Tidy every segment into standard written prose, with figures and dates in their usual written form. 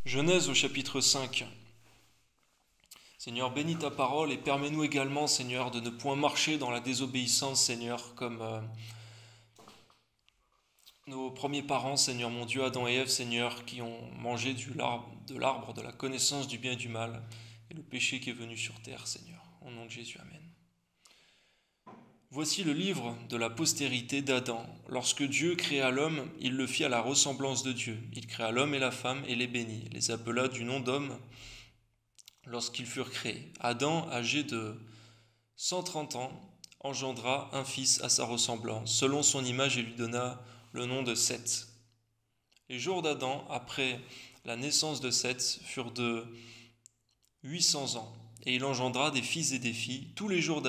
Genèse au chapitre 5. Seigneur, bénis ta parole et permets-nous également, Seigneur, de ne point marcher dans la désobéissance, Seigneur, comme nos premiers parents, Seigneur mon Dieu, Adam et Ève, Seigneur, qui ont mangé de l'arbre de la connaissance du bien et du mal, et le péché qui est venu sur terre, Seigneur. Au nom de Jésus, Amen. Voici le livre de la postérité d'Adam. Lorsque Dieu créa l'homme, il le fit à la ressemblance de Dieu. Il créa l'homme et la femme et les bénit, les appela du nom d'homme lorsqu'ils furent créés. Adam, âgé de 130 ans, engendra un fils à sa ressemblance, selon son image, et lui donna le nom de Seth. Les jours d'Adam, après la naissance de Seth, furent de 800 ans, et il engendra des fils et des filles. Tous les jours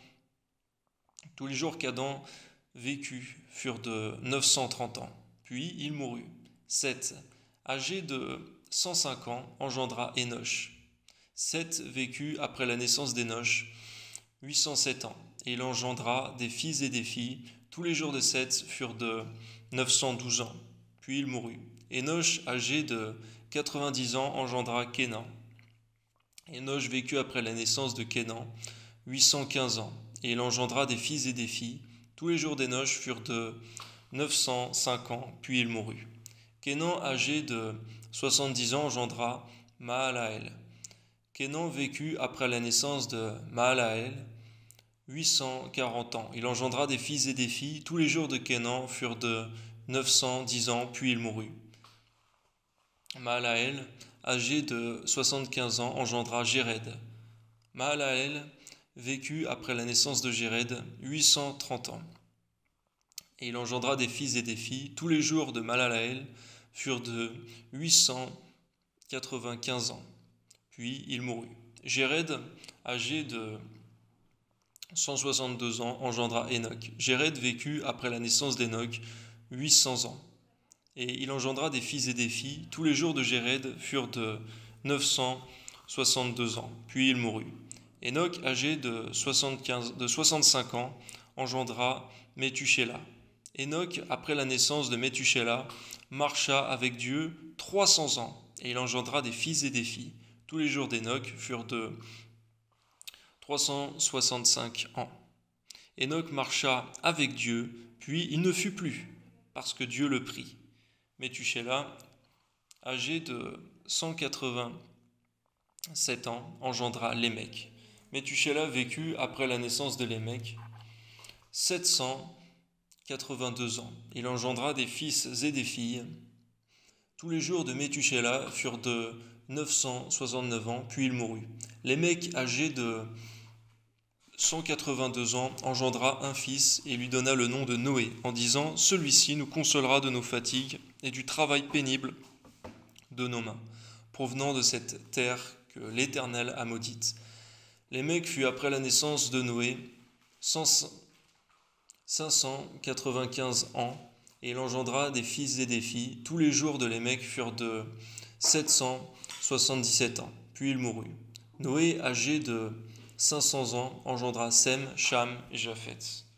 qu'Adam vécut furent de 930 ans. Puis il mourut. Seth, âgé de 105 ans, engendra Énoch. Seth vécut après la naissance d'Énoch 807 ans, et il engendra des fils et des filles. Tous les jours de Seth furent de 912 ans. Puis il mourut. Énoch, âgé de 90 ans, engendra Kénan. Énoch vécut après la naissance de Kénan 815 ans, et il engendra des fils et des filles. Tous les jours d'Énoch furent de 905 ans, puis il mourut. Kénan, âgé de 70 ans, engendra Mahalaël. Kénan vécut après la naissance de Mahalaël 840 ans. Il engendra des fils et des filles. Tous les jours de Kénan furent de 910 ans, puis il mourut. Mahalaël, âgé de 75 ans, engendra Jéred. Mahalaël vécut après la naissance de Jéred 830 ans. Et il engendra des fils et des filles. Tous les jours de Mahalaël furent de 895 ans. Puis il mourut. Jéred, âgé de 162 ans, engendra Enoch. Jéred vécut après la naissance d'Enoch 800 ans. Et il engendra des fils et des filles. Tous les jours de Jéred furent de 962 ans. Puis il mourut. Enoch, âgé de 65 ans, engendra Métuchéla. Enoch, après la naissance de Métuchéla, marcha avec Dieu 300 ans, et il engendra des fils et des filles. Tous les jours d'Enoch furent de 365 ans. Enoch marcha avec Dieu, puis il ne fut plus, parce que Dieu le prit. Métuchéla, âgé de 187 ans, engendra Lémec. Métuchéla vécut après la naissance de Lémec 782 ans. Il engendra des fils et des filles. Tous les jours de Métuchéla furent de 969 ans, puis il mourut. Lémec, âgé de 182 ans, engendra un fils et lui donna le nom de Noé, en disant « Celui-ci nous consolera de nos fatigues et du travail pénible de nos mains, provenant de cette terre que l'Éternel a maudite. » Lémec fut après la naissance de Noé 595 ans, et il engendra des fils et des filles. Tous les jours de Lémec furent de 777 ans, puis il mourut. Noé, âgé de 500 ans, engendra Sem, Cham et Japheth.